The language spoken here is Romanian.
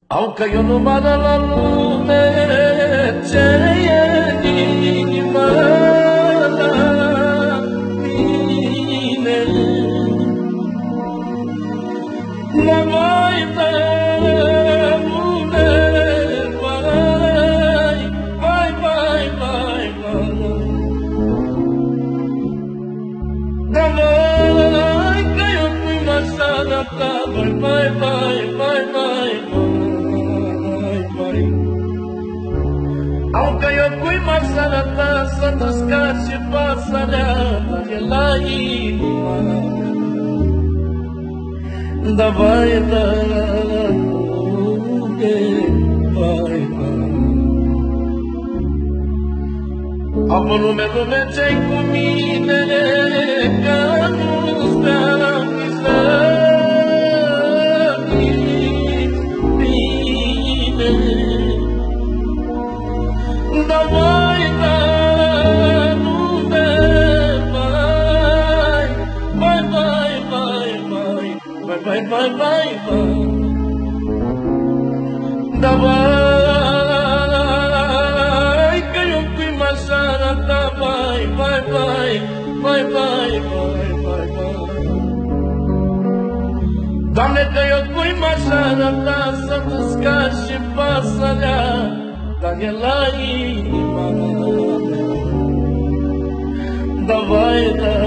Au că eu numai la lume ce e inima la mine. La mai tămune, vai, da mai că eu pui masana ta, vai. Aunque eu fui masana ta, santas cache passalhada, e lá da vai da vai. Amor meu cei cu mine, că nu speram da vai da lume, vai, da vai că eu fui masana ta, vai. Doamne, că eu fui masana ta, să-mi scazi și pasărea, dar e la inima, da vai da